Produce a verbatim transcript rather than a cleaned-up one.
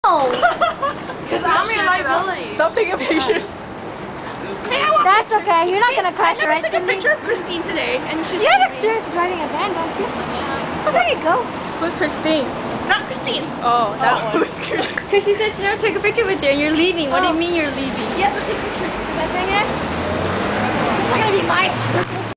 Because I'm your liability. Stop taking pictures. Hey, I want That's okay. You're not gonna crash, right, I took a Cindy? picture of Christine today, and she's. You have experience driving a van, don't you? Well, there you go. Who's Christine? Not Christine. Oh, that Oh. one. Because she said she never took a picture with you and you're leaving. What do you mean you're leaving? Yes, I'll take pictures. That thing is? It's not gonna be my turn.